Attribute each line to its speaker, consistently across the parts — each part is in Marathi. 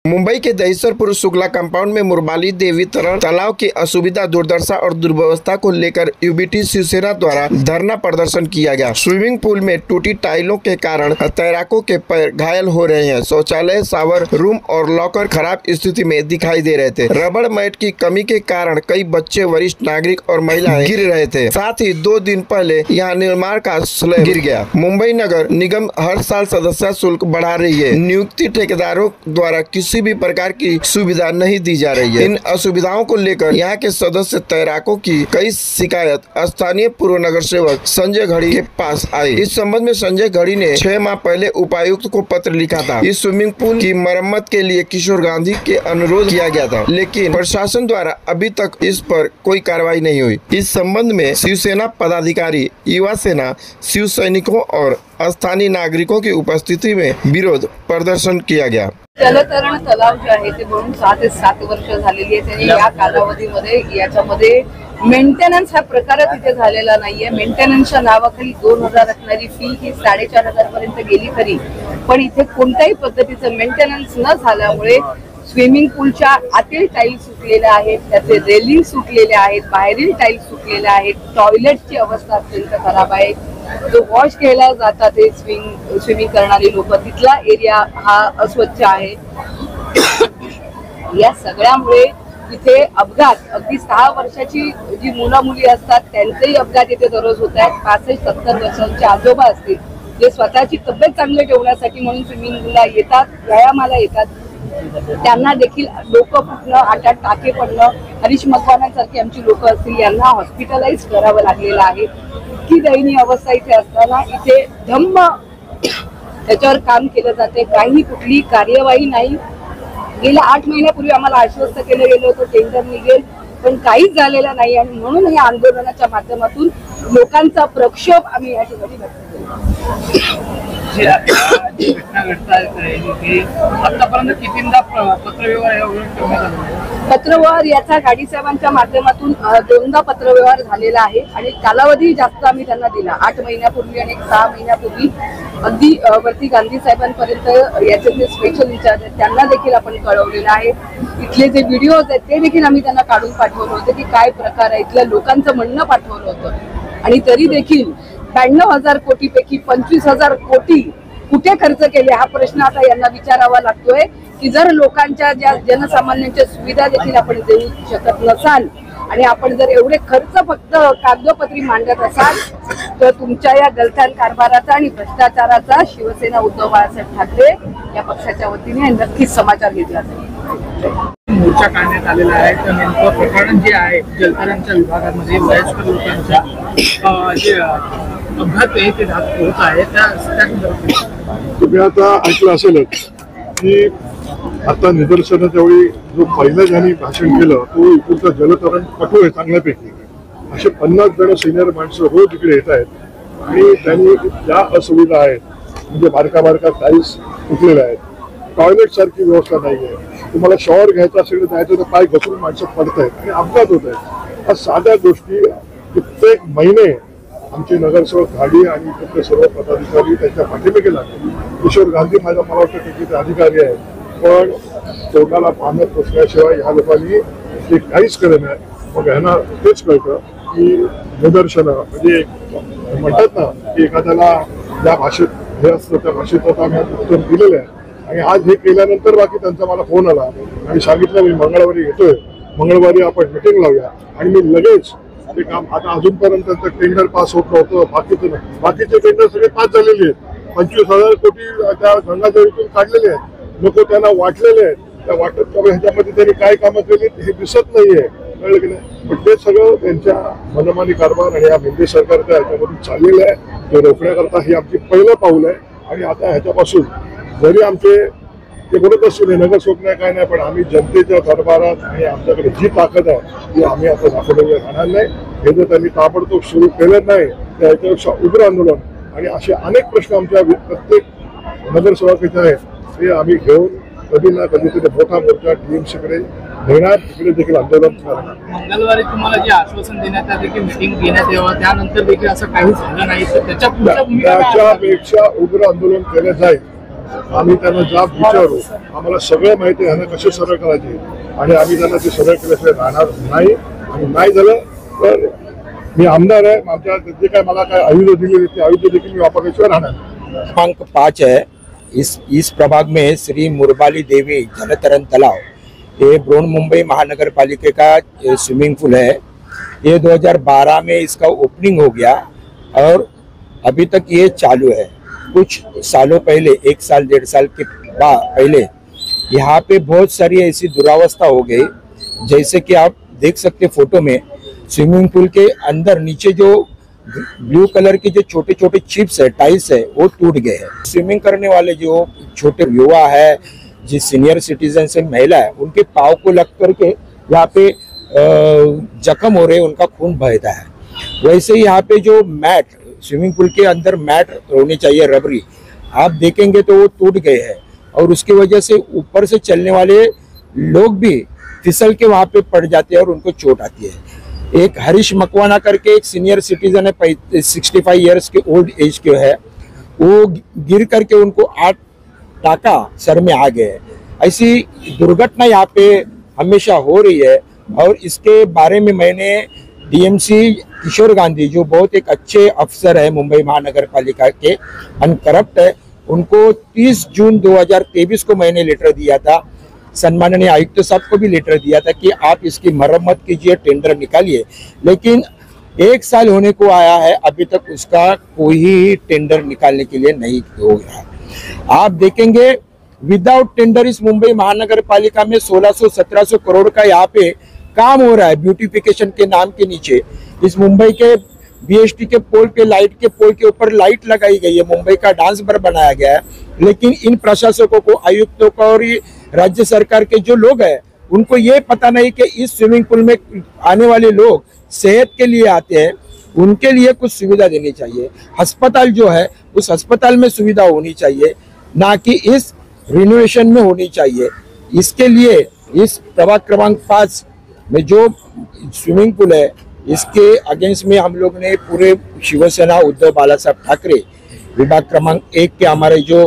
Speaker 1: मुंबई के दहिसरपुर शुक्ला कंपाउंड में मुरबाली देवी तरण तालाब की असुविधा, दुर्दशा और दुर्व्यवस्था को लेकर यूबीटी शिवसेना द्वारा धरना प्रदर्शन किया गया। स्विमिंग पूल में टूटी टाइलों के कारण तैराकों के पैर घायल हो रहे हैं। शौचालय, शावर रूम और लॉकर खराब स्थिति में दिखाई दे रहे थे। रबड़ मैट की कमी के कारण कई बच्चे, वरिष्ठ नागरिक और महिलाएं गिर रहे थे। साथ ही 2 दिन पहले यहाँ निर्माण का स्लैब गिर गया। मुंबई नगर निगम हर साल सदस्यता शुल्क बढ़ा रही है। नियुक्ति ठेकेदारों द्वारा किसी भी प्रकार की सुविधा नहीं दी जा रही है। इन असुविधाओं को लेकर यहाँ के सदस्य तैराकों की कई शिकायत स्थानीय पूर्व नगर सेवक संजय घड़ी के पास आई। इस संबंध में संजय घड़ी ने 6 माह पहले उपायुक्त को पत्र लिखा था। इस स्विमिंग पूल की मरम्मत के लिए किशोर गांधी के अनुरोध किया गया था, लेकिन प्रशासन द्वारा अभी तक इस पर कोई कार्रवाई नहीं हुई। इस संबंध में शिवसेना पदाधिकारी, युवा सेना, शिव सैनिकों और स्थानीय नागरिकों की उपस्थिति में विरोध प्रदर्शन किया गया।
Speaker 2: जलतरण तलाव जे आहे ते बनून 6 ते 7 वर्ष झालेली आहे। त्यांनी या कालावधीमध्ये याच्यामध्ये मेंटेनन्स हा प्रकारच इथे झालेला नाहीये। मेंटेनन्सच्या नावाखाली 2000 असणारी फी ही 4500 पर्यंत गेली खरी, पण इथे कोणत्याही पद्धतीचं मेंटेनन्स न झाल्यामुळे स्विमिंग पूलच्या आतील टाईल्स सुटलेल्या आहेत, त्याचे रेलिंग सुटलेले आहेत, बाहेरील टाईल्स सुटलेले आहेत, टॉयलेटची अवस्था अत्यंत खराब आहे। जो वॉश केला जातात ते स्विमिंग करणारी लोक, तिथला एरिया हा अस्वच्छ आहे। या सगळ्यामुळे इथे अपघात, अगदी 6 वर्षाची जी मुलं मुली असतात त्यांचेही अपघात इथे दररोज होत आहेत। 65-70 वर्षांचे आजोबा असतील जे स्वतःची तब्येत चांगली ठेवण्यासाठी म्हणून स्विमिंगला येतात, व्यायामाला येतात, त्यांना देखील डोकं फुटणं, हातात टाके पडणं, हरीश मकवानांसारखी आमची लोक असतील यांना हॉस्पिटलाइज करावं लागलेलं आहे। की दयनीय अवस्था इथे असताना इथे धम्म त्याच्यावर काम केलं जाते, काही कुठली कार्यवाही नाही। गेल्या 8 महिन्यापूर्वी आम्हाला आश्वस्त केलं गेलं होतं टेंडर निघेल, पण काहीच झालेलं नाही आणि म्हणून या आंदोलनाच्या माध्यमातून लोकांचा प्रक्षोभ आम्ही या ठिकाणी व्यक्त केला।
Speaker 3: आतापर्यंत कितींदा
Speaker 2: पत्रव्यवहार याचा गाडी साहेबांच्या माध्यमातून 2दा पत्रव्यवहार झालेला आहे आणि कालावधी जास्त आम्ही त्यांना दिला। 8 महिन्यापूर्वी आणि 6 महिन्यापूर्वी अगदी वरती गांधी साहेबांपर्यंत याचे जे स्पेशल इंचार्ज आहेत त्यांना देखील आपण कळवलेलं आहे। इथले जे व्हिडिओज आहेत ते देखील आम्ही त्यांना काढून पाठवलं होतं की काय प्रकार आहे, इथल्या लोकांचं म्हणणं पाठवलं होतं आणि तरी देखील 92,000 कोटीपैकी 25,000 कोटी कुठे खर्च केले हा प्रश्न आता यांना विचारावा लागतोय की जर लोकांच्या ज्या जनसामान्यांच्या सुविधा देखील आपण देऊ शकत नसाल आणि आपण जर एवढे खर्च फक्त कागदोपत्री मांडत असाल तर तुमच्या या गलथान कारभाराचा आणि भ्रष्टाचाराचा शिवसेना उद्धव बाळासाहेब ठाकरे या पक्षाच्या वतीने नक्कीच समाचार घेतला जाईल।
Speaker 3: मोर्चा काढण्यात आलेला आहे तर नेमकं प्रकरण जे आहे जलतरणच्या विभागामध्ये वयस्कर लोकांच्या जे अपघात आहे ते होत आहे
Speaker 4: तुम्ही आता ऐकलं असेलच की आता निदर्शनाच्या वेळी जो पहिलं ज्यांनी भाषण केलं तो इकडचं जलतरण कठोर आहे चांगल्यापैकी। असे 50 जण सिनियर माणसं रोज इकडे येत आहेत आणि त्यांनी ज्या असुविधा आहेत म्हणजे बारका टाईल्स तुटलेल्या आहेत, टॉयलेट सारखी व्यवस्था नाही आहे, तुम्हाला शॉवर घ्यायचा असेल तर जायचं तर पाय घसरून माणसं पडत आहेत आणि अपघात होत आहेत। या साध्या गोष्टी प्रत्येक महिने आमचे नगरसेवक घाडी आणि इकडचे सर्व पदाधिकारी त्यांच्या पाठीमागे लागले। किशोर गांधी मला वाटतं तिथे अधिकारी आहे, पण तोंडाला पाण्यात पोचल्याशिवाय ह्या लोकांनी ते काहीच करत नाही। मग ह्यांना तेच कळतं की निदर्शनं म्हणजे म्हणतात ना की एखाद्याला ज्या भाषेत हे असतं त्या भाषेत आता आम्ही उत्तर दिलेलं आहे आणि आज हे केल्यानंतर बाकी त्यांचा मला फोन आला आणि सांगितलं मी मंगळवारी येतोय, मंगळवारी आपण मिटिंग लावूया आणि मी लगेच ते काम आता अजूनपर्यंत त्यांचं टेंडर पास होत नव्हतं। बाकीचे टेंडर सगळे पास झालेले आहेत। 25,000 कोटी त्या गंगाजळीतून काढलेले आहेत, लोक त्यांना वाटलेले आहेत। त्या वाटत ह्याच्यामध्ये त्यांनी काय कामं केली हे दिसत नाहीये, कळलं की नाही? पण ते सगळं त्यांच्या मनमानी कारभार आणि या मोदी सरकारच्या ह्याच्यामधून चाललेलं आहे। ते रोखण्याकरता हे आमची पहिलं पाऊल आहे आणि आता ह्याच्यापासून जरी आमचे ते बोलत असतील नगरसेवक नाही काय नाही, पण आम्ही जनतेच्या दरबारात आणि आमच्याकडे जी ताकद आहे ती आम्ही आता दाखवलेली राहणार नाही। हे जर त्यांनी ताबडतोब सुरू केलं नाही तर याच्यापेक्षा उग्र आंदोलन आणि असे अनेक प्रश्न आमच्या प्रत्येक नगरसेवकाचे आहेत ते आम्ही घेऊन कधी ना कधीतरी मोठा मोर्चा टीएमसीकडे घेणार, तिकडे देखील आंदोलन करणार।
Speaker 3: मंगळवारी तुम्हाला जे आश्वासन देण्यात आले की मीटिंग घेण्यात यावं त्यानंतर देखील असं काही झालं नाही तर त्याच्यापेक्षा उग्र आंदोलन केलं जाईल
Speaker 4: आम्ही त्यांना जाब विचारू, आम्हाला सगळं माहिती आहे ह्यांना कसे सरळ करायचे आणि आम्ही त्यांना ते सरळ केल्याशिवाय राहणार नाही. आणि नाही झालं तर मी आमदार आहे, आमच्या जे काय मला काय आयुध दिलेले ते आयुध देखील मी वापरल्याशिवाय राहणार.
Speaker 5: क्रमांक 5 है। इस प्रभाग में श्री मुरबाली देवी जलतरण तालाब, ये बृहन्मुंबई महानगर पालिका का स्विमिंग पूल है। ये 2012 में इसका ओपनिंग हो गया और अभी तक ये चालू है। कुछ सालों पहले, 1 साल 1.5 साल के पहले यहाँ पे बहुत सारी ऐसी दुरावस्था हो गई, जैसे कि आप देख सकते फोटो में, स्विमिंग पूल के अंदर नीचे जो ब्लू कलर के जो छोटे छोटे चिप्स है, टाइल्स है, वो टूट गए हैं। स्विमिंग करने वाले जो छोटे युवा है, जो सीनियर सिटीजन से महिला है, उनके पाँव को लग करके यहाँ पे जख्म हो रहे, उनका खून बहता है। वैसे ही यहाँ पे जो मैट, स्विमिंग पूल के अंदर मैट होनी चाहिए रबरी, आप देखेंगे तो वो टूट गए हैं और उसकी वजह से ऊपर से चलने वाले लोग भी फिसल के वहाँ पे पड़ जाते हैं और उनको चोट आती है। एक हरीश मकवाना करके एक सीनियर सिटीजन है, 65 ईयर्स के ओल्ड एज के है, वो गिर करके उनको 8 टाका सर में आ गए। ऐसी दुर्घटना यहाँ पे हमेशा हो रही है और इसके बारे में मैंने डीएमसी किशोर गांधी, जो बहुत एक अच्छे अफसर है मुंबई महानगर पालिका के, अनकरप्ट है, उनको 30 जून 2023 को मैंने लेटर दिया था। सम्माननीय आयुक्त साहब को भी लेटर दिया था कि आप इसकी मरम्मत कीजिए, टेंडर निकालिए, लेकिन 1 साल होने को आया है, अभी तक उसका कोई ही टेंडर निकालने के लिए नहीं हो गया। आप देखेंगे विदाउट टेंडर इस मुंबई महानगर पालिका में 1600-1700 करोड़ का यहाँ पे काम हो रहा है ब्यूटिफिकेशन के नाम के नीचे। इस मुंबई के बीएसटी के पोल पे, लाइट के पोल के ऊपर लाइट लगाई गई है, मुंबई का डांस बार बनाया गया है, लेकिन इन प्रशासकों को, आयुक्तों को और राज्य सरकार के जो लोग हैं, उनको ये पता नहीं कि इस स्विमिंग पूल में आने वाले लोग सेहत के लिए आते हैं, उनके लिए कुछ सुविधा देनी चाहिए। अस्पताल जो है, उस अस्पताल में सुविधा होनी चाहिए, ना कि इस रिनोवेशन में होनी चाहिए। इसके लिए इस प्रभाग क्रमांक 5 में जो स्विमिंग पूल है, इसके अगेंस्ट में हम लोग ने पूरे शिवसेना उद्धव बाला साहब ठाकरे, विभाग क्रमांक 1 के हमारे जो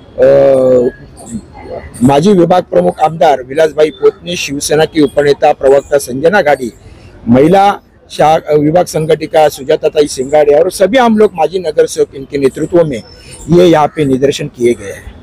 Speaker 5: माजी विभाग प्रमुख आमदार विलासभाई पोतनी, शिवसेना की उपनेता प्रवक्ता संजना गाड़ी, महिला विभाग संगठिका सुजाताताई सिंगाड़े और सभी हम लोग माजी नगर सेवक, इनके नेतृत्व में ये यहाँ पे निदर्शन किए गए हैं।